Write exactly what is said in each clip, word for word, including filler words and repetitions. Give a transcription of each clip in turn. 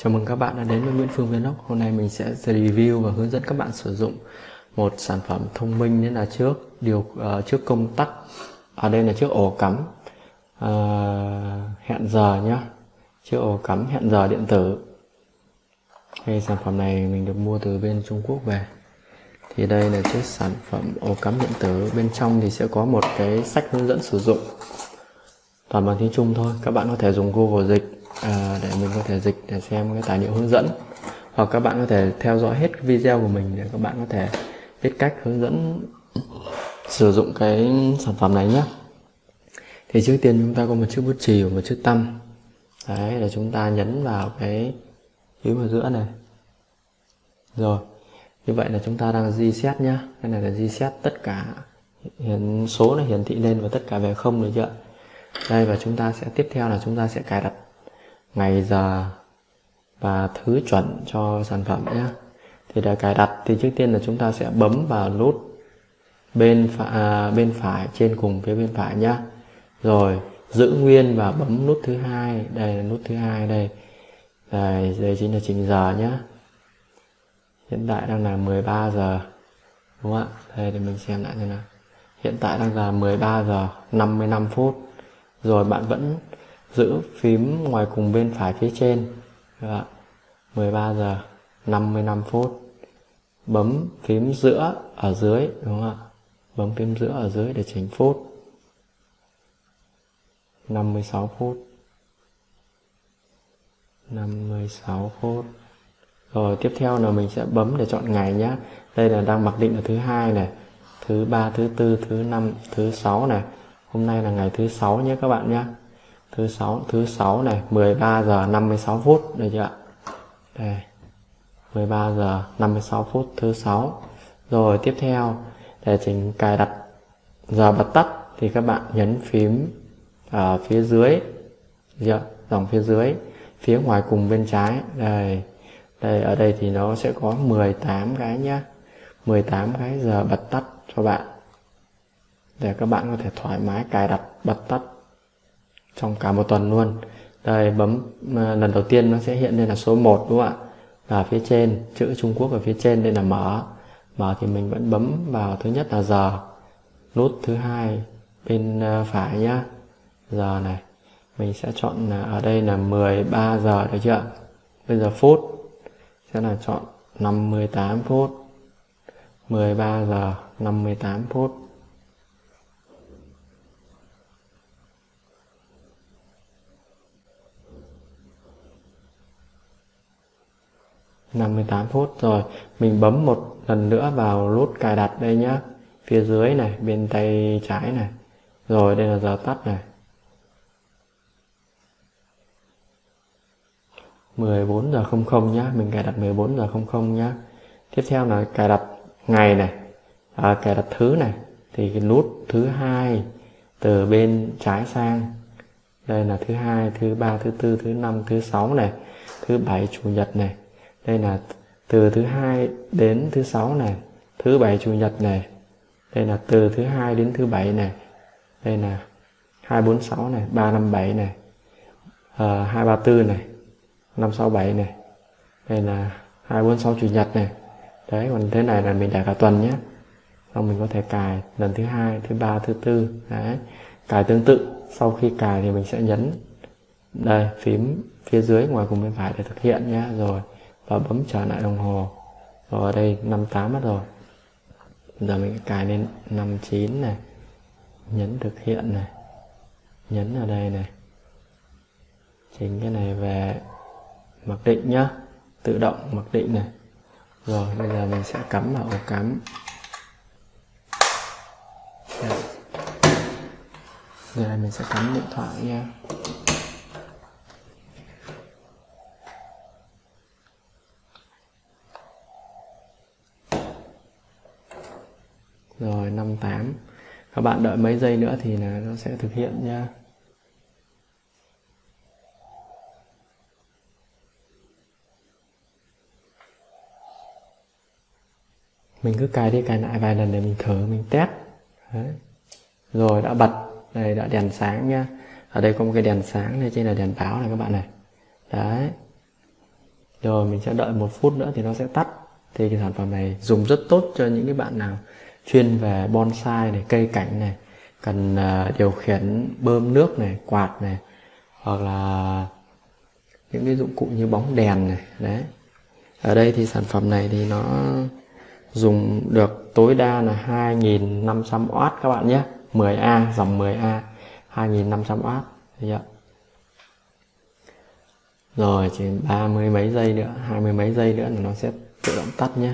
Chào mừng các bạn đã đến với Nguyễn Phương Vlog. Hôm nay mình sẽ review và hướng dẫn các bạn sử dụng một sản phẩm thông minh, như là trước điều uh, trước công tắc, ở đây là trước ổ cắm uh, hẹn giờ nhé, trước ổ cắm hẹn giờ điện tử. Cái sản phẩm này mình được mua từ bên Trung Quốc về. Thì đây là chiếc sản phẩm ổ cắm điện tử, bên trong thì sẽ có một cái sách hướng dẫn sử dụng toàn bằng tiếng Trung thôi. Các bạn có thể dùng Google dịch à, để mình có thể dịch để xem cái tài liệu hướng dẫn, hoặc các bạn có thể theo dõi hết video của mình để các bạn có thể biết cách hướng dẫn sử dụng cái sản phẩm này nhé. Thì trước tiên chúng ta có một chiếc bút chì và một chiếc tăm. Đấy, là chúng ta nhấn vào cái phím ở giữa này. Rồi, như vậy là chúng ta đang reset nhá. Cái này là reset tất cả hiển số này hiển thị lên và tất cả về không, được chưa? Đây, và chúng ta sẽ tiếp theo là chúng ta sẽ cài đặt ngày giờ và thứ chuẩn cho sản phẩm nhé. Thì để cài đặt thì trước tiên là chúng ta sẽ bấm vào nút bên phải, à, bên phải trên cùng phía bên phải nhá. Rồi giữ nguyên và bấm nút thứ hai. Đây là nút thứ hai đây. Đây, đây chính là chỉnh giờ nhé. Hiện tại đang là mười ba giờ, đúng không ạ? Đây để mình xem lại như nào. Hiện tại đang là mười ba giờ năm mươi lăm phút. Rồi bạn vẫn giữ phím ngoài cùng bên phải phía trên. Đó. mười ba giờ năm mươi lăm phút. Bấm phím giữa ở dưới, đúng không ạ? Bấm phím giữa ở dưới để chỉnh phút. năm mươi sáu phút. năm mươi sáu phút. Rồi tiếp theo là mình sẽ bấm để chọn ngày nhé. Đây là đang mặc định là thứ hai này, thứ ba, thứ tư, thứ năm, thứ sáu này. Hôm nay là ngày thứ sáu nhé các bạn nhé. Thứ sáu, thứ sáu này, mười ba giờ năm mươi sáu phút, được chưa ạ? Đây. mười ba giờ năm mươi sáu phút thứ sáu. Rồi tiếp theo để chỉnh cài đặt giờ bật tắt thì các bạn nhấn phím ở phía dưới, chưa? Dòng phía dưới, phía ngoài cùng bên trái. Đây. Đây, ở đây thì nó sẽ có mười tám cái nhé, mười tám cái giờ bật tắt cho bạn, để các bạn có thể thoải mái cài đặt bật tắt trong cả một tuần luôn. Đây, bấm lần đầu tiên nó sẽ hiện lên là số một, đúng không ạ? Và phía trên chữ Trung Quốc ở phía trên đây là mở. Mở thì mình vẫn bấm vào thứ nhất là giờ, nút thứ hai bên phải nhá, giờ này. Mình sẽ chọn là ở đây là mười ba giờ, được chưa? Bây giờ phút sẽ là chọn năm mươi tám phút. mười ba giờ năm mươi tám phút. năm mươi tám phút. Rồi mình bấm một lần nữa vào nút cài đặt đây nhá, phía dưới này, bên tay trái này. Rồi đây là giờ tắt này, mười bốn giờ không không nhá. Mình cài đặt mười bốn giờ không không nhá. Tiếp theo là cài đặt ngày này, à, cài đặt thứ này. Thì cái nút thứ hai từ bên trái sang. Đây là thứ hai, thứ ba, thứ tư, thứ năm, thứ sáu này, thứ bảy, chủ nhật này. Đây là từ thứ hai đến thứ sáu này, thứ bảy, chủ nhật này. Đây là từ thứ hai đến thứ bảy này. Đây là hai bốn sáu này, ba năm bảy này, à, hai ba tư này, năm sáu bảy này. Đây là hai bốn sáu chủ nhật này. Đấy, còn thế này là mình để cả tuần nhé. Xong mình có thể cài lần thứ hai, thứ ba, thứ tư. Đấy, cài tương tự. Sau khi cài thì mình sẽ nhấn đây phím phía dưới ngoài cùng bên phải để thực hiện nhé. Rồi và bấm trở lại đồng hồ. Rồi ở đây năm tám mất rồi. Giờ mình cài lên năm chín này, nhấn thực hiện này, nhấn ở đây này, chỉnh cái này về mặc định nhá, tự động mặc định này. Rồi bây giờ mình sẽ cắm vào ổ cắm. Đây. Giờ này mình sẽ cắm điện thoại nha. Rồi năm tám. Các bạn đợi mấy giây nữa thì là nó sẽ thực hiện nha. Mình cứ cài đi cài lại vài lần để mình thử, mình test. Đấy. Rồi đã bật. Đây đã đèn sáng nhá. Ở đây có một cái đèn sáng này, trên là đèn báo này các bạn này. Đấy. Rồi mình sẽ đợi một phút nữa thì nó sẽ tắt. Thì cái sản phẩm này dùng rất tốt cho những cái bạn nào chuyên về bonsai này, cây cảnh này, cần uh, điều khiển bơm nước này, quạt này, hoặc là những cái dụng cụ như bóng đèn này. Đấy. Ở đây thì sản phẩm này thì nó dùng được tối đa là hai nghìn năm trăm oát các bạn nhé. mười A, dòng mười A, hai nghìn năm trăm oát. Đấy. Rồi chỉ ba mươi mấy giây nữa, hai mươi mấy giây nữa là nó sẽ tự động tắt nhé.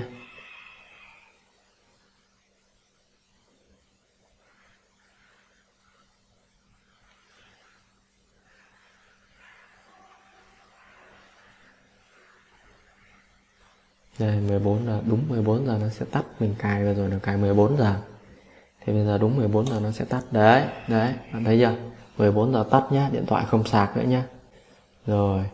Đây mười bốn giờ, đúng mười bốn giờ nó sẽ tắt. Mình cài vào rồi, nó cài mười bốn giờ. Thì bây giờ đúng mười bốn giờ nó sẽ tắt. Đấy, đấy, bạn thấy chưa? mười bốn giờ tắt nhá, điện thoại không sạc nữa nhá. Rồi.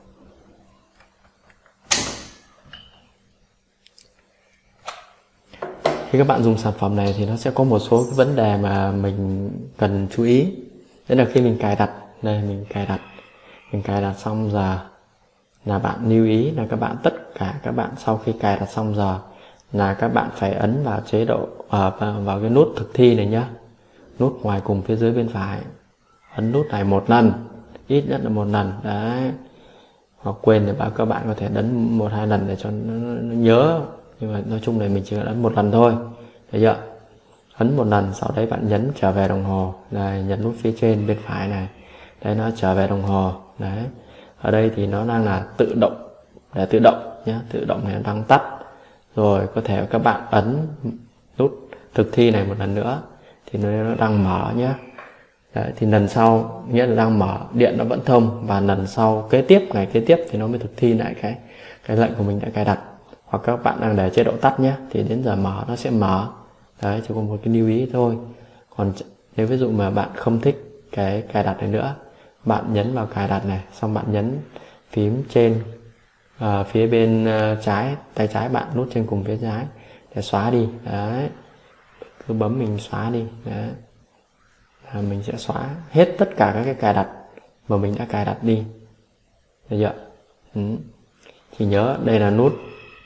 Khi các bạn dùng sản phẩm này thì nó sẽ có một số cái vấn đề mà mình cần chú ý. Đấy là khi mình cài đặt, đây mình cài đặt. Mình cài đặt xong giờ là bạn lưu ý là các bạn, tất cả các bạn sau khi cài đặt xong giờ là các bạn phải ấn vào chế độ ở vào, vào cái nút thực thi này nhá, nút ngoài cùng phía dưới bên phải, ấn nút này một lần, ít nhất là một lần. Đấy, hoặc quên thì bảo các bạn có thể ấn một hai lần để cho nó, nó nhớ, nhưng mà nói chung là mình chỉ cần ấn một lần thôi, thấy chưa? Ấn một lần, sau đấy bạn nhấn trở về đồng hồ, đây nhấn nút phía trên bên phải này, đấy nó trở về đồng hồ. Đấy, ở đây thì nó đang là tự động, để tự động nhé, tự động này đang tắt. Rồi có thể các bạn ấn nút thực thi này một lần nữa thì nó đang mở nhé. Đấy, thì lần sau nghĩa là đang mở, điện nó vẫn thông, và lần sau kế tiếp, ngày kế tiếp thì nó mới thực thi lại cái cái lệnh của mình đã cài đặt. Hoặc các bạn đang để chế độ tắt nhé, thì đến giờ mở nó sẽ mở. Đấy, chỉ có một cái lưu ý thôi. Còn nếu ví dụ mà bạn không thích cái cài đặt này nữa, bạn nhấn vào cài đặt này, xong bạn nhấn phím trên uh, phía bên uh, trái, tay trái bạn, nút trên cùng phía trái để xóa đi. Đấy, cứ bấm mình xóa đi. Đấy, à, mình sẽ xóa hết tất cả các cái cài đặt mà mình đã cài đặt đi. Được chưa? Ừ. Thì nhớ đây là nút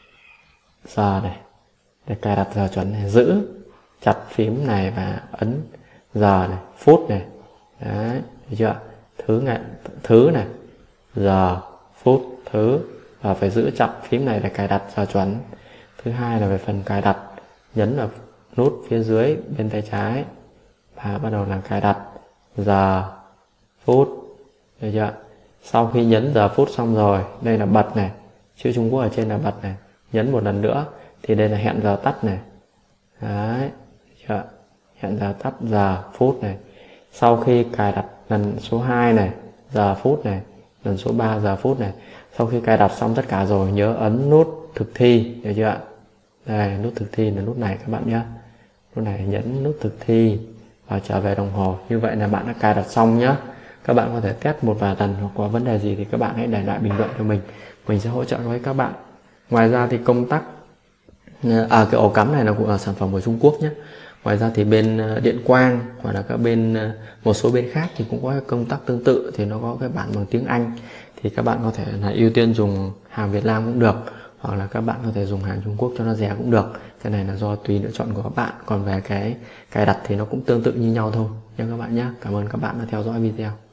giờ này, để cài đặt giờ chuẩn này, giữ chặt phím này và ấn giờ này, phút này. Đấy, được chưa? Thứ này, thứ này, giờ, phút, thứ, và phải giữ chặt phím này để cài đặt giờ chuẩn. Thứ hai là về phần cài đặt, nhấn vào nút phía dưới bên tay trái và bắt đầu là cài đặt giờ, phút, được chưa? Sau khi nhấn giờ phút xong rồi, đây là bật này, chữ Trung Quốc ở trên là bật này, nhấn một lần nữa thì đây là hẹn giờ tắt này. Đấy, được chưa? Hẹn giờ tắt giờ phút này. Sau khi cài đặt lần số hai này, giờ phút này, lần số ba giờ phút này, sau khi cài đặt xong tất cả rồi, nhớ ấn nút thực thi, được chưa ạ? Đây, nút thực thi là nút này các bạn nhé. Nút này nhấn nút thực thi và trở về đồng hồ. Như vậy là bạn đã cài đặt xong nhé. Các bạn có thể test một vài lần, hoặc có vấn đề gì thì các bạn hãy để lại bình luận cho mình, mình sẽ hỗ trợ với các bạn. Ngoài ra thì công tắc, à cái ổ cắm này là cũng là sản phẩm của Trung Quốc nhé. Ngoài ra thì bên Điện Quang hoặc là các bên một số bên khác thì cũng có công tắc tương tự, thì nó có cái bản bằng tiếng Anh, thì các bạn có thể là ưu tiên dùng hàng Việt Nam cũng được, hoặc là các bạn có thể dùng hàng Trung Quốc cho nó rẻ cũng được. Cái này là do tùy lựa chọn của các bạn. Còn về cái cài đặt thì nó cũng tương tự như nhau thôi nha các bạn nhé. Cảm ơn các bạn đã theo dõi video.